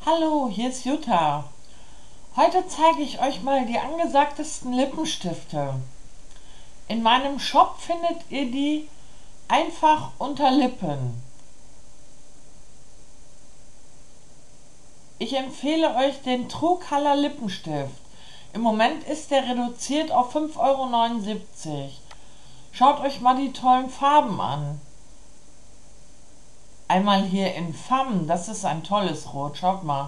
Hallo, hier ist Jutta. Heute zeige ich euch mal die angesagtesten Lippenstifte. In meinem Shop findet ihr die einfach unter Lippen. Ich empfehle euch den True Color Lippenstift. Im Moment ist der reduziert auf 5,79 €. Schaut euch mal die tollen Farben an. Einmal hier in Femme, das ist ein tolles Rot, schaut mal.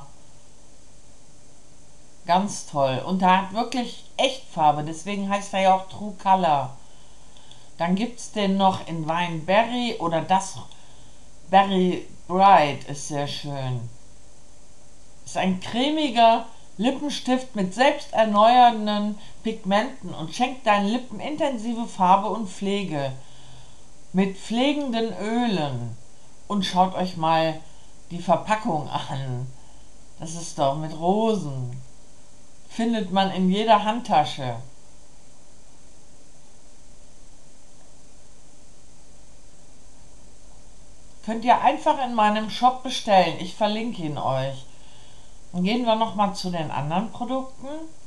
Ganz toll. Und da hat wirklich Echtfarbe, deswegen heißt er ja auch True Color. Dann gibt es den noch in Weinberry oder das Berry Bright ist sehr schön. Ist ein cremiger Lippenstift mit selbsterneuernden Pigmenten und schenkt deinen Lippen intensive Farbe und Pflege. Mit pflegenden Ölen. Und schaut euch mal die Verpackung an. Das ist doch mit Rosen. Findet man in jeder Handtasche. Könnt ihr einfach in meinem Shop bestellen. Ich verlinke ihn euch. Dann gehen wir nochmal zu den anderen Produkten.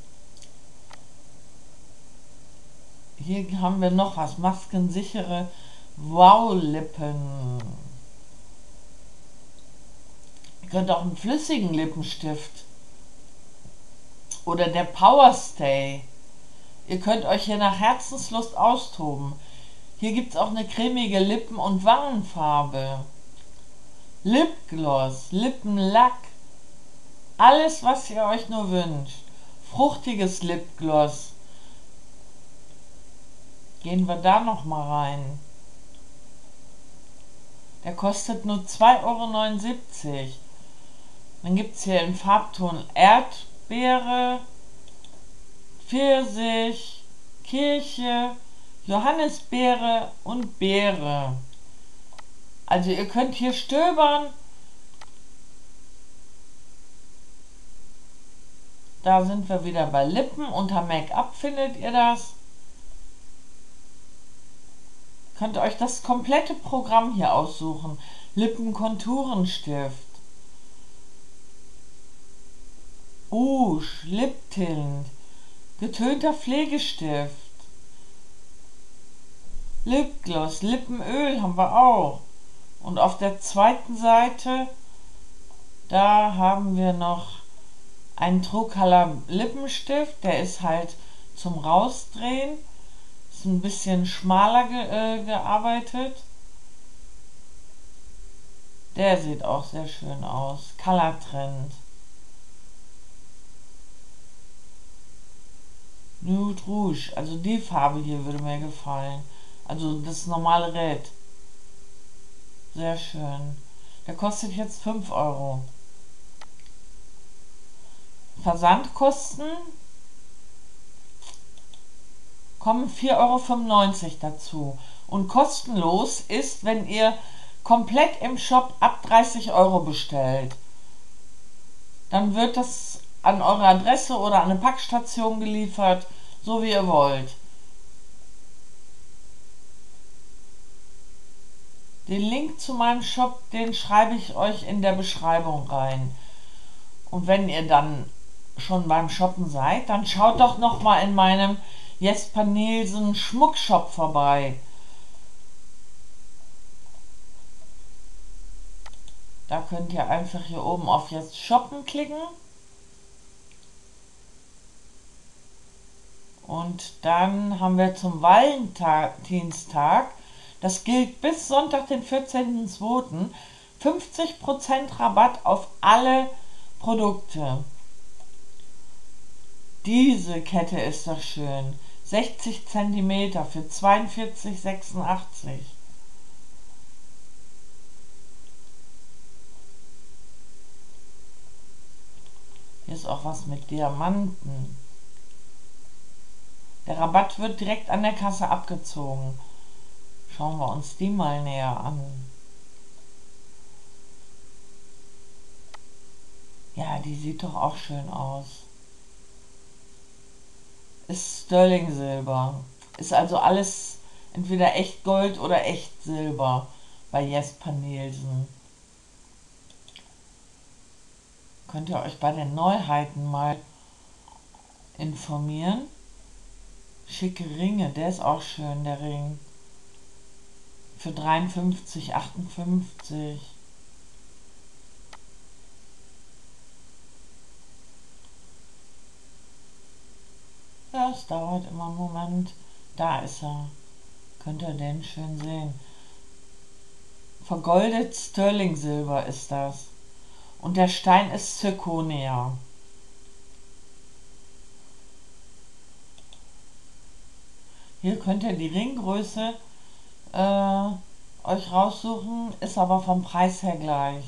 Hier haben wir noch was. Maskensichere Wow-Lippen. Ihr könnt auch einen flüssigen Lippenstift. Oder der Power Stay. Ihr könnt euch hier nach Herzenslust austoben. Hier gibt es auch eine cremige Lippen- und Wangenfarbe. Lipgloss, Lippenlack. Alles, was ihr euch nur wünscht. Fruchtiges Lipgloss. Gehen wir da nochmal rein. Der kostet nur 2,79 €. Dann gibt es hier im Farbton Erdbeere, Pfirsich, Kirsche, Johannisbeere und Beere. Also ihr könnt hier stöbern. Da sind wir wieder bei Lippen. Unter Make-up findet ihr das. Könnt ihr euch das komplette Programm hier aussuchen. Lippenkonturenstift, Rouge, Liptint, getönter Pflegestift, Lipgloss, Lippenöl haben wir auch. Und auf der zweiten Seite, da haben wir noch einen True Color Lippenstift. Der ist halt zum Rausdrehen. Ist ein bisschen schmaler gearbeitet. Der sieht auch sehr schön aus. Color Trend. Nude Rouge. Also die Farbe hier würde mir gefallen. Also das normale Red. Sehr schön. Der kostet jetzt 5 €. Versandkosten kommen 4,95 € dazu. Und kostenlos ist, wenn ihr komplett im Shop ab 30 € bestellt. Dann wird das an eure Adresse oder an eine Packstation geliefert, so wie ihr wollt. Den Link zu meinem Shop, den schreibe ich euch in der Beschreibung rein. Und wenn ihr dann schon beim Shoppen seid, dann schaut doch noch mal in meinem Jesper Nielsen Schmuckshop vorbei. Da könnt ihr einfach hier oben auf Jetzt Shoppen klicken. Und dann haben wir zum Valentinstag, das gilt bis Sonntag, den 14.02., 50% Rabatt auf alle Produkte. Diese Kette ist doch schön. 60 cm für 42,86 €. Hier ist auch was mit Diamanten. Der Rabatt wird direkt an der Kasse abgezogen. Schauen wir uns die mal näher an. Ja, die sieht doch auch schön aus. Ist Sterling Silber. Ist also alles entweder echt Gold oder echt Silber bei Jesper Nielsen. Könnt ihr euch bei den Neuheiten mal informieren. Schicke Ringe, der ist auch schön, der Ring. Für 53,58. Ja, es dauert immer einen Moment. Da ist er. Könnt ihr den schön sehen. Vergoldet Sterling-Silber ist das. Und der Stein ist Zirconia. Hier könnt ihr die Ringgröße euch raussuchen, ist aber vom Preis her gleich.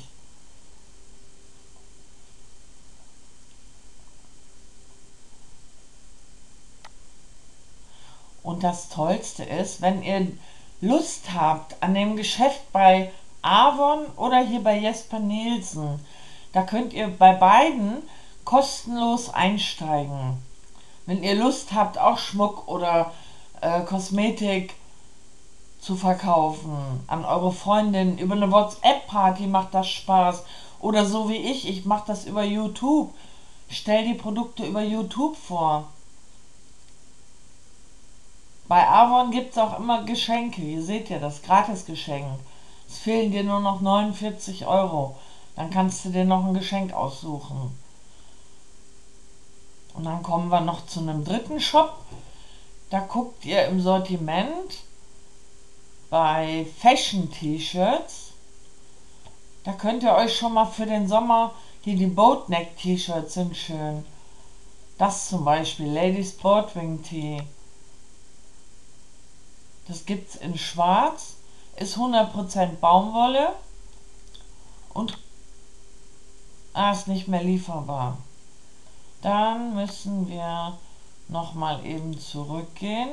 Und das Tollste ist, wenn ihr Lust habt an dem Geschäft bei Avon oder hier bei Jesper Nielsen, da könnt ihr bei beiden kostenlos einsteigen. Wenn ihr Lust habt, auch Schmuck oder Kosmetik zu verkaufen an eure Freundin über eine WhatsApp-Party, macht das Spaß. Oder so wie ich mache das über YouTube. Stell die Produkte über YouTube vor. Bei Avon gibt es auch immer Geschenke. Hier seht ihr das, Gratisgeschenk. Es fehlen dir nur noch 49 Euro. Dann kannst du dir noch ein Geschenk aussuchen. Und dann kommen wir noch zu einem dritten Shop. Da guckt ihr im Sortiment bei Fashion T-Shirts. Da könnt ihr euch schon mal für den Sommer, hier die Boatneck T-Shirts sind schön. Das zum Beispiel, Ladies Sportwing Tee. Das gibt's in schwarz, ist 100% Baumwolle und ist nicht mehr lieferbar. Dann müssen wir nochmal eben zurückgehen.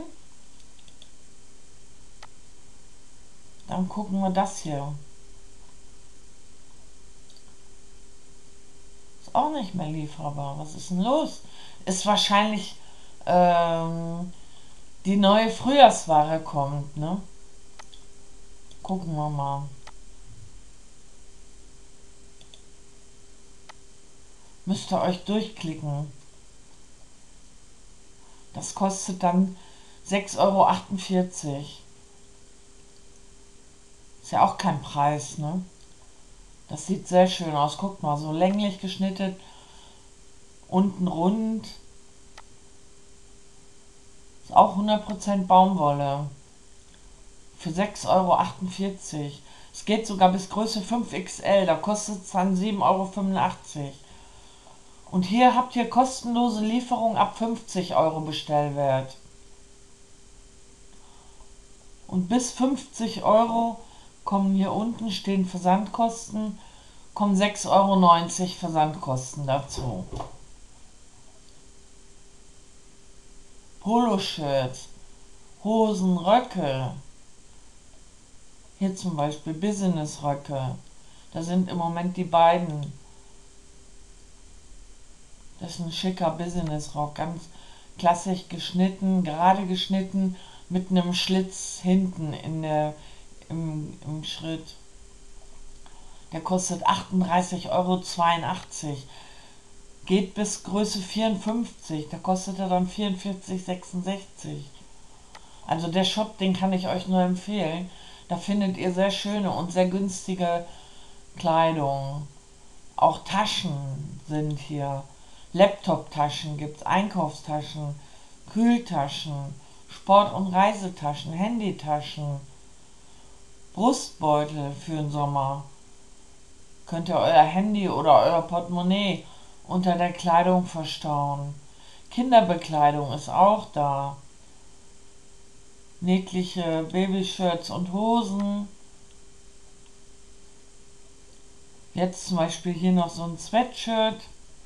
Dann gucken wir das hier. Ist auch nicht mehr lieferbar. Was ist denn los? Ist wahrscheinlich die neue Frühjahrsware kommt, ne? Gucken wir mal. Müsst ihr euch durchklicken. Das kostet dann 6,48 Euro. Ist ja auch kein Preis, ne? Das sieht sehr schön aus. Guckt mal, so länglich geschnitten. Unten rund. Ist auch 100% Baumwolle. Für 6,48 Euro. Es geht sogar bis Größe 5XL. Da kostet es dann 7,85 Euro. Und hier habt ihr kostenlose Lieferung ab 50 Euro Bestellwert. Und bis 50 Euro kommen hier unten, stehen Versandkosten, kommen 6,90 Euro Versandkosten dazu. Poloshirts, Hosen, Röcke. Hier zum Beispiel Business-Röcke. Da sind im Moment die beiden. Das ist ein schicker Business-Rock, ganz klassisch geschnitten, gerade geschnitten, mit einem Schlitz hinten im Schritt. Der kostet 38,82 Euro. Geht bis Größe 54, da kostet er dann 44,66. Also der Shop, den kann ich euch nur empfehlen. Da findet ihr sehr schöne und sehr günstige Kleidung. Auch Taschen sind hier. Laptop-Taschen gibt's, Einkaufstaschen, Kühltaschen, Sport- und Reisetaschen, Handytaschen, Brustbeutel für den Sommer. Könnt ihr euer Handy oder euer Portemonnaie unter der Kleidung verstauen. Kinderbekleidung ist auch da. Niedliche Babyshirts und Hosen. Jetzt zum Beispiel hier noch so ein Sweatshirt.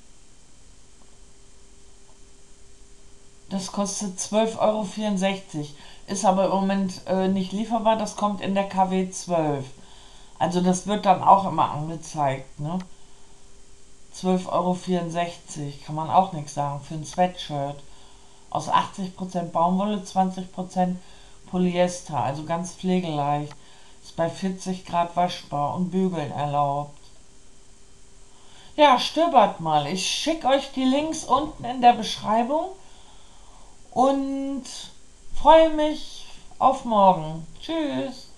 Das kostet 12,64 Euro. Ist aber im Moment nicht lieferbar. Das kommt in der KW 12. Also das wird dann auch immer angezeigt, ne? 12,64 Euro. Kann man auch nichts sagen für ein Sweatshirt. Aus 80% Baumwolle, 20% Polyester. Also ganz pflegeleicht. Ist bei 40 Grad waschbar und bügeln erlaubt. Ja, stöbert mal. Ich schicke euch die Links unten in der Beschreibung und freue mich auf morgen. Tschüss.